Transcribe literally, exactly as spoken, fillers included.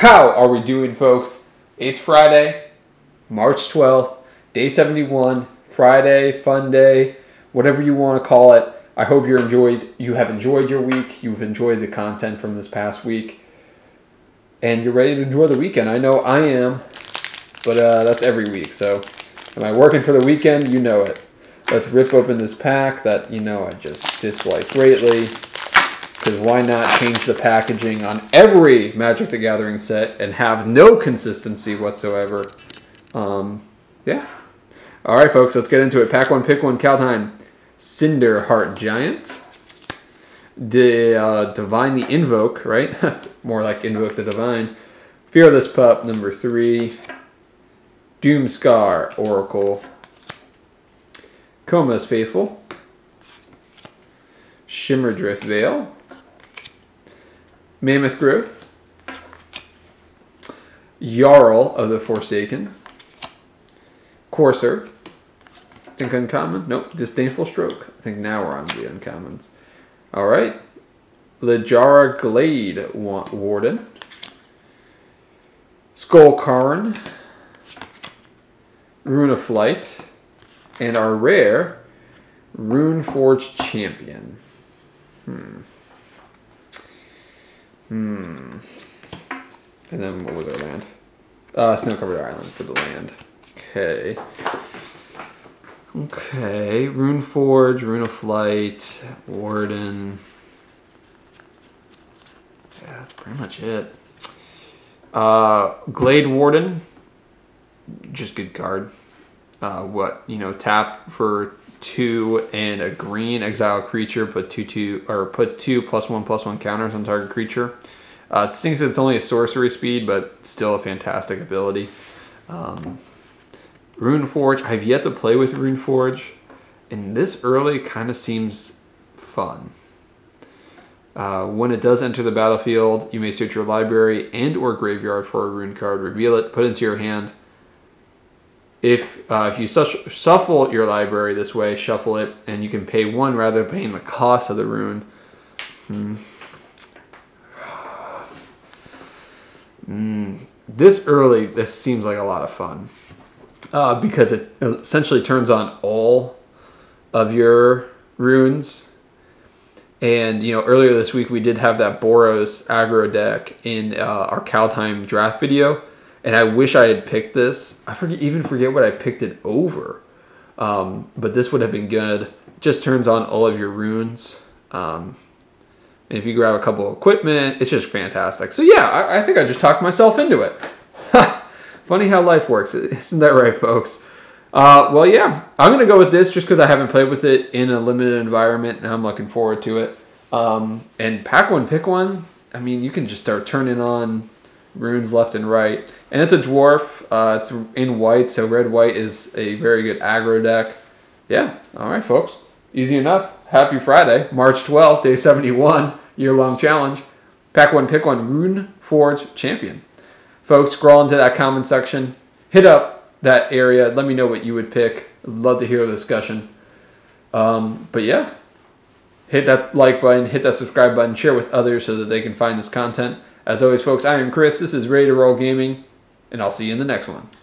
How are we doing, folks? It's Friday, March twelfth, day seventy-one, Friday, fun day, whatever you want to call it. I hope you're enjoyed. You have enjoyed your week. You've enjoyed the content from this past week. And you're ready to enjoy the weekend. I know I am, but uh, that's every week. So am I working for the weekend? You know it. Let's rip open this pack that, you know, I just dislike greatly. Because why not change the packaging on every Magic the Gathering set and have no consistency whatsoever? Um, yeah. All right, folks, let's get into it. Pack one, pick one, Kaldheim. Cinder Heart Giant. De, uh, Divine the Invoke, right? More like Invoke the Divine. Fearless Pup, number three. Doomscar Oracle. Coma's Faithful. Shimmerdrift Veil. Mammoth Growth. Jarl of the Forsaken. Courser. I think uncommon. Nope. Disdainful Stroke. I think now we're on the uncommons. Alright. Lejara Glade Warden. Skullkarn. Rune of Flight. And our rare Runeforge Champion. Hmm. Hmm. And then what was our land? Uh, Snow-Covered Island for the land. Okay. Okay. Runeforge, Rune of Flight, Warden. Yeah, that's pretty much it. Uh, Glade Warden. Just good card. Uh, what, you know, tap for two and a green, exile a creature, put two two or put two plus one plus one counters on target creature. Uh, it stinks that it's only a sorcery speed, but still a fantastic ability. Um, Runeforge, I've yet to play with Runeforge, and this early kind of seems fun. Uh, when it does enter the battlefield, you may search your library and or graveyard for a rune card, reveal it, put it into your hand. If uh, if you shuffle your library this way, shuffle it, and you can pay one rather than paying the cost of the rune. Hmm. Mm. This early, this seems like a lot of fun. Uh, because it essentially turns on all of your runes. And, you know, earlier this week we did have that Boros aggro deck in uh, our Kaldheim draft video. And I wish I had picked this. I forget, even forget what I picked it over. Um, but this would have been good. Just turns on all of your runes. Um, and if you grab a couple of equipment, it's just fantastic. So yeah, I, I think I just talked myself into it. Funny how life works. Isn't that right, folks? Uh, well, yeah. I'm going to go with this just because I haven't played with it in a limited environment. And I'm looking forward to it. Um, and pack one, pick one. I mean, you can just start turning on runes left and right. And it's a dwarf. Uh, it's in white, so red-white is a very good aggro deck. Yeah, all right, folks. Easy enough. Happy Friday, March twelfth, day seventy-one, year-long challenge. Pack one, pick one, Runeforge Champion. Folks, scroll into that comment section. Hit up that area. Let me know what you would pick. I'd love to hear the discussion. Um, but yeah, hit that like button, hit that subscribe button, share with others so that they can find this content. As always, folks, I am Chris. This is Ready to Roll Gaming, and I'll see you in the next one.